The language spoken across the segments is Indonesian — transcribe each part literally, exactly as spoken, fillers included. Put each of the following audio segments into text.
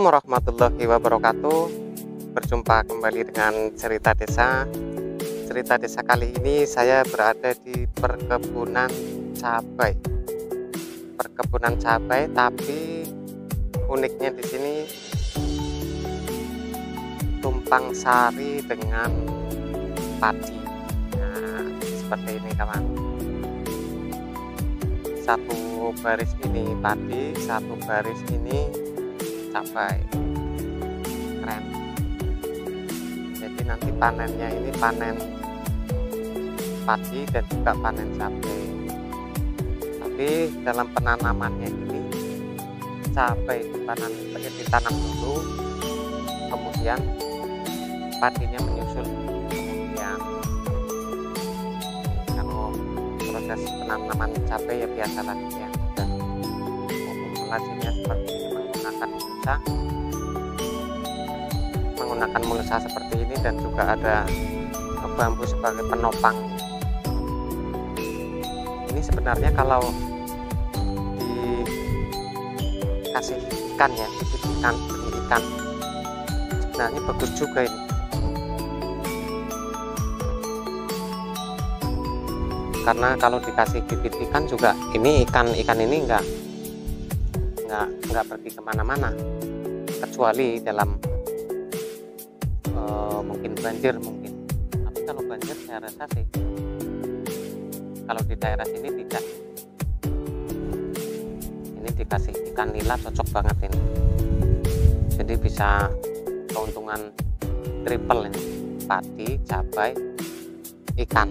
warahmatullahi wabarakatuh. Berjumpa kembali dengan cerita desa. Cerita desa kali ini saya berada di perkebunan cabai. Perkebunan cabai, tapi uniknya di sini tumpang sari dengan padi. Nah, seperti ini kawan. Satu baris ini padi, satu baris ini cabai. Keren. Jadi nanti panennya ini panen padi dan juga panen cabai. Tapi dalam penanamannya ini cabai ditanam, ditanam dulu, kemudian padinya menyusul kemudian. Kalau proses penanaman cabai ya biasa lagi ya, dan memulasinya seperti ini menggunakan mulsa menggunakan mulsa seperti ini, dan juga ada bambu sebagai penopang. Ini sebenarnya kalau dikasih ikan ya, bibit ikan, benih ikan, sebenarnya bagus juga ini. Karena kalau dikasih bibit ikan juga, ini ikan ikan ini enggak enggak enggak pergi kemana-mana, kecuali dalam uh, mungkin banjir mungkin. Tapi kalau banjir saya rasa sih, kalau di daerah sini tidak. Ini dikasih ikan nila cocok banget ini. Jadi bisa keuntungan triple ini, padi, cabai, ikan.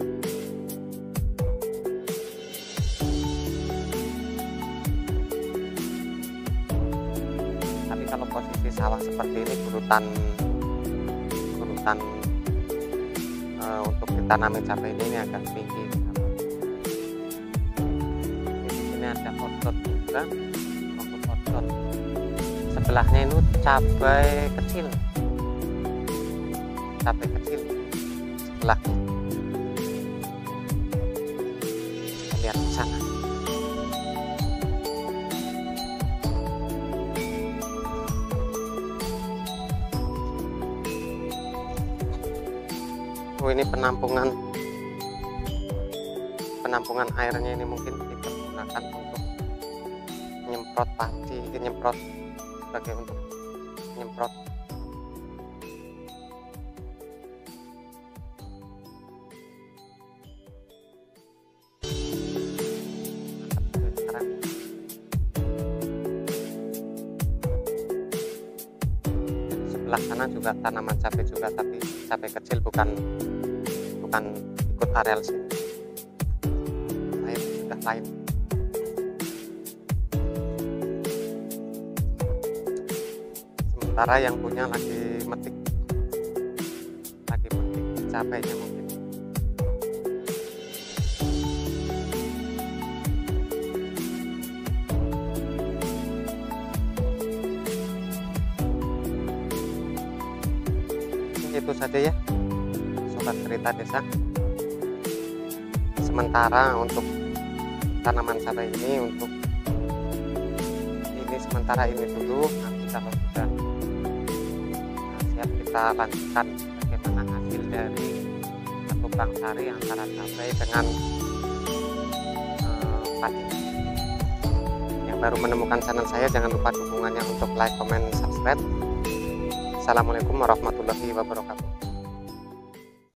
Tapi kalau posisi sawah seperti ini, gurutan gurutan e, untuk ditanami cabai ini, ini agak tinggi. Di sini ada odot juga, rumput odot. Sebelahnya itu cabai kecil, cabai kecil sebelahnya. Kita lihat di sana. Oh, ini penampungan penampungan airnya ini mungkin digunakan untuk nyemprot padi, nyemprot sebagai untuk nyemprot. Sebelah sana juga tanaman cabai juga, tapi cabai kecil, bukan bukan ikut areal sini. Lain, sudah lain. Sementara yang punya lagi metik, lagi metik cabainya mungkin. Itu saja ya sobat cerita desa. Sementara untuk tanaman cabai ini, untuk ini sementara ini dulu. Nanti kalau sudah nah, siap, kita lanjutkan bagaimana hasil dari tumpang sari antara cabai dengan uh, padi. Yang baru menemukan channel saya, jangan lupa dukungannya untuk like, comment, subscribe. Assalamualaikum warahmatullahi wabarakatuh.